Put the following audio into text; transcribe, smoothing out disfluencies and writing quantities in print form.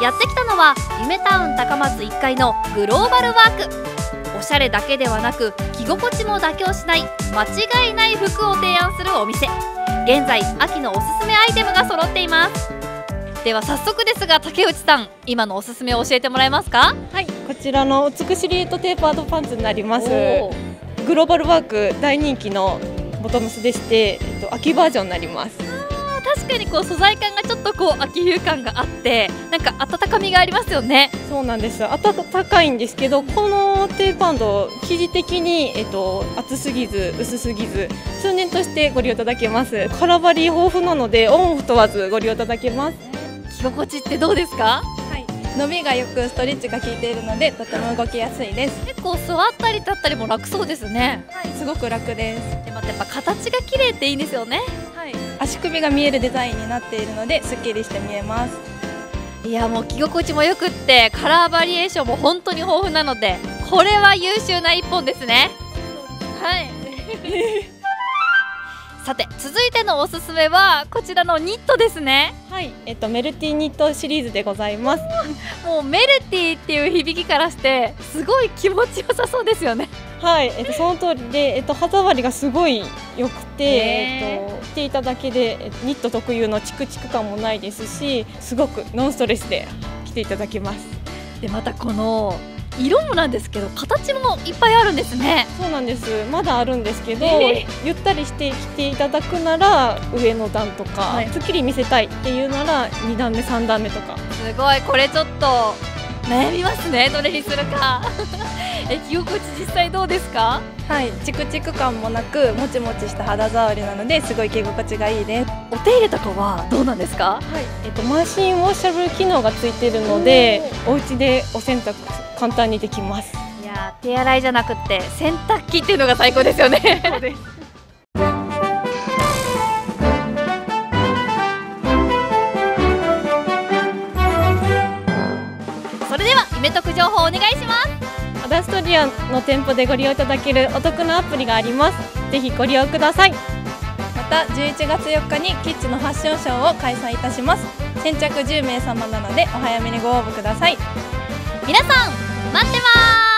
やってきたのは夢タウン高松1階のグローバルワーク。おしゃれだけではなく着心地も妥協しない間違いない服を提案するお店。現在秋のおすすめアイテムが揃っています。では早速ですが竹内さん、今のおすすめを教えてもらえますか？ はい、こちらの美しリエットテーパードパンツになります。グローバルワーク大人気のボトムスでして、秋バージョンになります。 確かにこう素材感がちょっとこう秋冬感があって、なんか温かみがありますよね。 そうなんです。暖かいんですけど、このテーパンド生地的に、厚すぎず薄すぎず通年としてご利用いただけます。カラーバリー豊富なのでオンオフ問わずご利用いただけます。 着心地ってどうですか？ はい、伸びがよくストレッチが効いているのでとても動きやすいです。 結構座ったり立ったりも楽そうですね。 はい、すごく楽です。 でまたやっぱ形が綺麗っていいんですよね。 はい、足首が見えるデザインになっているのですっきりして見えます。 いやもう着心地もよくってカラーバリエーションも本当に豊富なので、これは優秀な一本ですね。はいさて続いてのおすすめはこちらのニットですね。 はい、メルティニットシリーズでございます。 もうメルティっていう響きからしてすごい気持ちよさそうですよね。 はい、その通りで、歯触りがすごい良くて、着ていただけでニット特有のチクチク感もないですし、すごくノンストレスで着ていただけます。 でまたこの色もなんですけど形もいっぱいあるんですね。 そうなんです。まだあるんですけど、ゆったりして着ていただくなら上の段とか、すっきり見せたいっていうなら2段目3段目とか。 すごい、これちょっと悩みますね、どれにするか着心地実際どうですか？ はい、チクチク感もなくもちもちした肌触りなのですごい着心地がいいです。 お手入れとかはどうなんですか？ はい、マシンウォッシャブル機能がついているので、お家でお洗濯簡単にできます。 いや手洗いじゃなくて洗濯機っていうのが最高ですよね。そうです。それでは夢得情報お願いします。 アダストリアの店舗でご利用いただけるお得なアプリがあります。ぜひご利用ください。 また11月4日にキッズのファッションショーを開催いたします。先着10名様なのでお早めにご応募ください。 皆さん待ってます。